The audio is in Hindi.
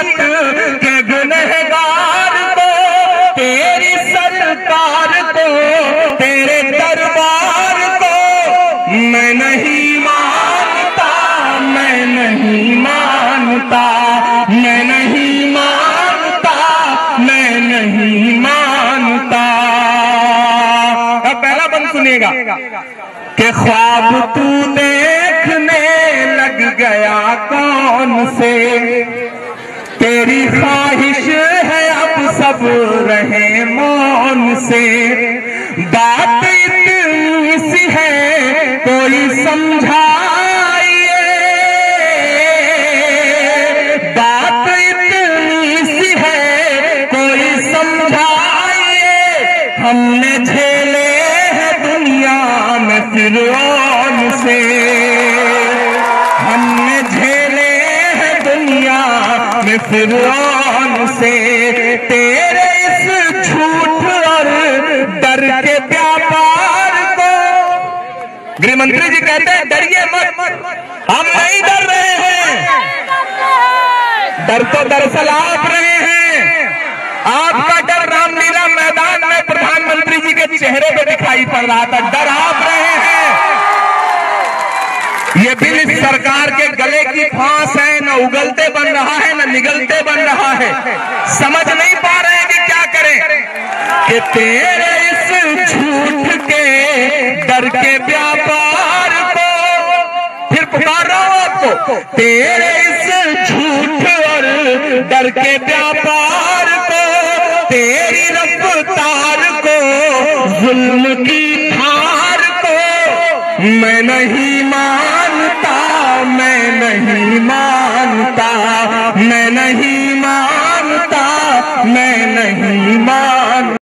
शरीयत के गुनहगार को, तेरी सरकार को, तेरे दरबार को मैं नहीं मानता, मैं नहीं मानता, मैं नहीं मानता, मैं नहीं मानता। अब पहला बंद सुनिएगा कि ख्वाब तू देखने लग गया कौन से, तेरी ख्वाहिश है अब सब रहे मौन से, बात इतनी सी है कोई समझाइए, बात इतनी सी है कोई समझाइए, हमने झेले हैं दुनिया में फिरौन से, हमने झेले हैं दुनिया में फिरौन से, तेरे इस झूठ और डर के व्यापार को। गृह मंत्री जी कहते हैं डरिए मत, हम नहीं डर रहे हैं, डर तो दरअसल आप रहे हैं। आपका डर रामलीला मैदान में प्रधानमंत्री जी के चेहरे पे दिखाई पड़ रहा था, डर आप रहे हैं। ये बिल इस सरकार के गले की फांस है, न उगलते बन रहा है न निगलते बन रहा है, समझ नहीं पा रहे हैं कि क्या करें कि तेरे इस झूठ के डर के व्यापार को, फिर पुकार रहा हूं आपको, तेरे इस झूठ और डर के व्यापार को, तेरी रफ्तार को, जुल्म की धार को मैं नहीं मानता, मैं नहीं मानता, मैं नहीं मानता, मैं नहीं मानता।